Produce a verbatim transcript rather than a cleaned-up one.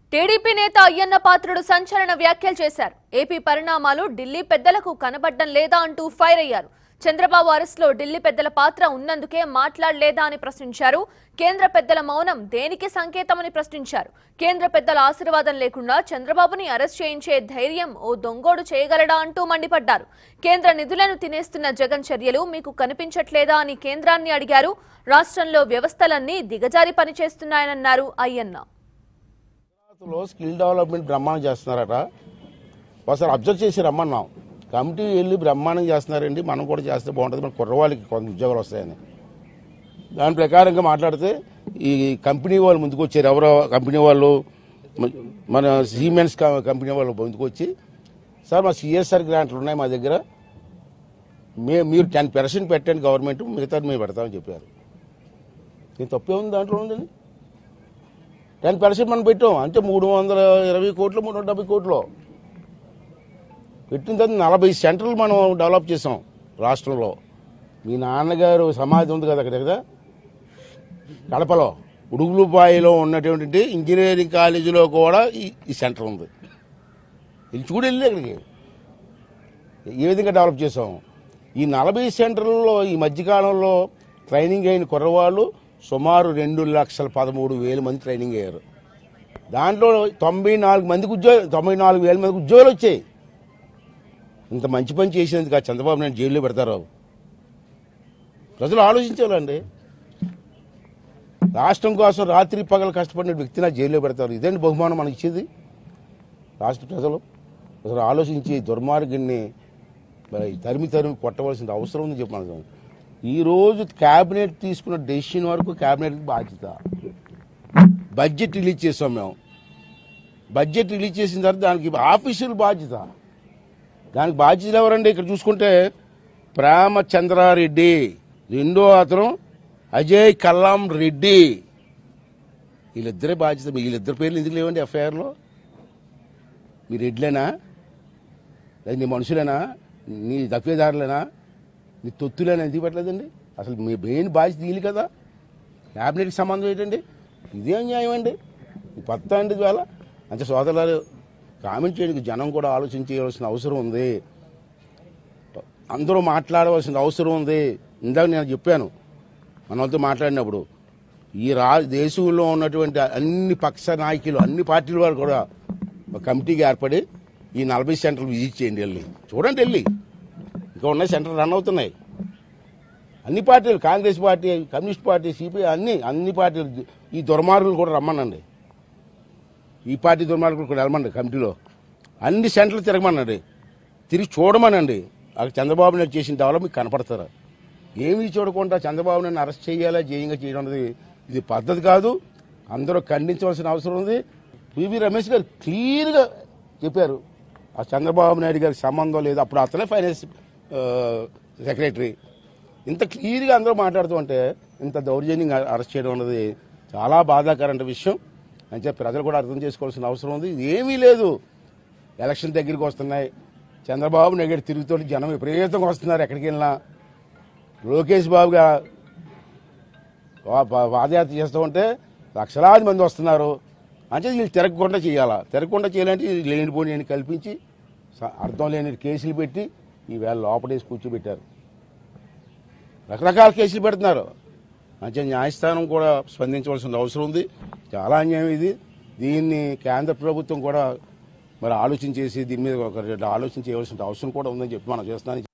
TDP నేత అయ్యన్న పాత్రుడు సంచలన వ్యాఖ్యలు చేశారు. ఏపీ పరిణామాలు ఢిల్లీ పెద్దలకు కనబడ్డం లేదా అంటూ ఫైర్ అయ్యారు. చంద్రబాబు అరెస్టులో ఢిల్లీ పెద్దల పాత్ర ఉన్నందుకే మాట్లాడలేదా అని ప్రశ్నించారు. కేంద్ర పెద్దల మౌనం దేనికి సంకేతమని ప్రశ్నించారు. కేంద్ర పెద్దల ఆశీర్వాదం లేకుండా చంద్రబాబుని అరెస్ట్ చేయించే ధైర్యం ఓ దొంగోడు చేయగలడా అంటూ మండిపడ్డారు. కేంద్ర నిధులను తినేస్తున్న జగన్ చర్యలు మీకు కనిపించట్లేదా అని కేంద్రాన్ని అడిగారు. రాష్ట్రంలో వ్యవస్థలన్నీ దిగజారి పనిచేస్తున్నాయన్నారు అయ్యన్న. స్కిల్ డెవలప్మెంట్ బ్రహ్మాండం చేస్తున్నారట. ఒకసారి అబ్జర్వ్ చేసి రమ్మన్నాం. కమిటీ వెళ్ళి బ్రహ్మాండం చేస్తున్నారండి, మనం కూడా చేస్తే బాగుంటుంది, మన కుర్రవాళ్ళకి కొంత ఉద్యోగాలు వస్తాయని. దాని ప్రకారంగా మాట్లాడితే ఈ కంపెనీ వాళ్ళు ముందుకు వచ్చారు. ఎవరో కంపెనీ వాళ్ళు, మన సిమెంట్స్ కంపెనీ వాళ్ళు ముందుకు వచ్చి, సార్ మా సిఎస్ఆర్ గ్రాంట్లు ఉన్నాయి మా దగ్గర, మే మీరు టెన్ పర్సెంట్ పెట్టండి గవర్నమెంట్, మిగతా మేము పెడతామని చెప్పారు. నేను తప్పే ఉంది దాంట్లో ఉందండి. టెన్ పర్సెంట్ మనం పెట్టాం అంటే మూడు వందల ఇరవై కోట్లు మూడు వందల డెబ్బై కోట్లు పెట్టిన తర్వాత నలభై సెంటర్లు మనం డెవలప్ చేసాం రాష్ట్రంలో. మీ నాన్నగారు సమాధి ఉంది కదా అక్కడ కదా కడపలో, ఉడుగులపాయలో ఉన్నటువంటి ఇంజనీరింగ్ కాలేజీలో కూడా ఈ సెంటర్ ఉంది. ఇది చూడు వెళ్ళి అక్కడికి ఏ విధంగా డెవలప్ చేసాం. ఈ నలభై సెంటర్లలో ఈ మధ్యకాలంలో ట్రైనింగ్ అయిన కుర్రవాళ్ళు సుమారు రెండు లక్షల పదమూడు వేల మంది ట్రైనింగ్ అయ్యారు. దాంట్లో తొంభై నాలుగు మందికి ఉద్యోగం తొంభై నాలుగు వేల మందికి ఉద్యోగాలు వచ్చాయి. ఇంత మంచి పని చేసినందుకు ఆ చంద్రబాబు నాయుడు జైల్లో పెడతారు. ప్రజలు ఆలోచించాలండి. రాష్ట్రం కోసం రాత్రి పగలు కష్టపడిన వ్యక్తిని జైల్లో పెడతారు. ఇదేంటి బహుమానం మనకి ఇచ్చేది రాష్ట్ర ప్రజలు? అసలు ఆలోచించి దుర్మార్గుడిని తరిమి తరిమి కొట్టవలసిన అవసరం ఉంది చెప్పి మనకు. ఈరోజు క్యాబినెట్ తీసుకున్న డెసిషన్ వరకు క్యాబినెట్కి బాధ్యత. బడ్జెట్ రిలీజ్ చేసాం మేము. బడ్జెట్ రిలీజ్ చేసిన తర్వాత దానికి ఆఫీసుల బాధ్యత. దానికి బాధ్యతలు ఎవరండి? ఇక్కడ చూసుకుంటే ప్రేమచంద్రారెడ్డి, రెండో అతను అజయ్ కల్లాం రెడ్డి, వీళ్ళిద్దరే బాధ్యత. వీళ్ళిద్దరి పేర్లు ఎందుకు లేవండి ఎఫ్ఐఆర్లో? మీ రెడ్లేనా? లేదా నీ మనుషులేనా? నీ దఫేదారులేనా? నీ తొత్తులేనా? ఎందుకు పెట్టలేదండి? అసలు మీ మెయిన్ బాధ్యత వీళ్ళు కదా. క్యాబినెట్కి సంబంధం ఏంటండి? ఇదేం న్యాయం అండి? కొత్త అండి ఇవాళ. అంటే సోదరులు కామెంట్ చేయడానికి జనం కూడా ఆలోచించవలసిన అవసరం ఉంది. అందరూ మాట్లాడవలసిన అవసరం ఉంది. ఇందాక నేను చెప్పాను మనతో మాట్లాడినప్పుడు, ఈ రా దేశంలో ఉన్నటువంటి అన్ని పక్ష నాయకులు, అన్ని పార్టీల వాళ్ళు కూడా ఒక కమిటీకి ఏర్పడి ఈ నలభై సెంటర్లు విజిట్ చేయండి, వెళ్ళి చూడండి. వెళ్ళి ఇంకా ఉన్నాయి సెంటర్లు రన్ అవుతున్నాయి. అన్ని పార్టీలు, Congress party, communist party, CPI, అన్ని అన్ని పార్టీలు, ఈ దుర్మార్గులు కూడా రమ్మనండి. ఈ పార్టీ దుర్మార్గులు కూడా వెళ్ళమండి. కమిటీలో అన్ని సెంటర్లు తిరగమనండి, తిరిగి చూడమనండి. అక్కడ చంద్రబాబు నాయుడు చేసిన డెవలప్ మీకు కనపడతారా? ఏమీ చూడకుండా చంద్రబాబు నాయుడు అరెస్ట్ చేయాలా, జయంగా చేయడం అనేది ఇది పద్ధతి కాదు. అందరూ ఖండించవలసిన అవసరం ఉంది. పివి రమేష్ గారు క్లియర్గా చెప్పారు, ఆ చంద్రబాబు నాయుడు గారికి సంబంధం లేదు. అప్పుడు అతనే ఫైనాన్స్ సెక్రటరీ. ఇంత క్లియర్గా అందరూ మాట్లాడుతూ ఉంటే ఇంత దౌర్జన్యంగా అరెస్ట్ చేయడం అన్నది చాలా బాధాకరమైన విషయం. అంటే ప్రజలు కూడా అర్థం చేసుకోవాల్సిన అవసరం ఉంది. ఏమీ లేదు. ఎలక్షన్ దగ్గరికి వస్తున్నాయి. చంద్రబాబు నాయుడు తిరుగుతూ జనం విపరీతంగా వస్తున్నారు. ఎక్కడికి వెళ్ళినా లోకేష్ బాబుగా పాదయాత్ర చేస్తూ ఉంటే లక్షలాది మంది వస్తున్నారు. అంటే వీళ్ళు తిరగకుండా చేయాలా? తిరగకుండా చేయాలంటే లేనిపోని కల్పించి అర్థం లేని కేసులు పెట్టి ఈవేళ లోపడేసి కూర్చోబెట్టారు. రకరకాల కేసులు పెడుతున్నారు. అంటే న్యాయస్థానం కూడా స్పందించవలసిన అవసరం ఉంది. చాలా అన్యాయం ఇది. దీన్ని కేంద్ర ప్రభుత్వం కూడా మరి ఆలోచన చేసి దీని మీద ఒక ఆలోచన చేయవలసిన అవసరం కూడా ఉందని చెప్పి మనం చేస్తున్నాను.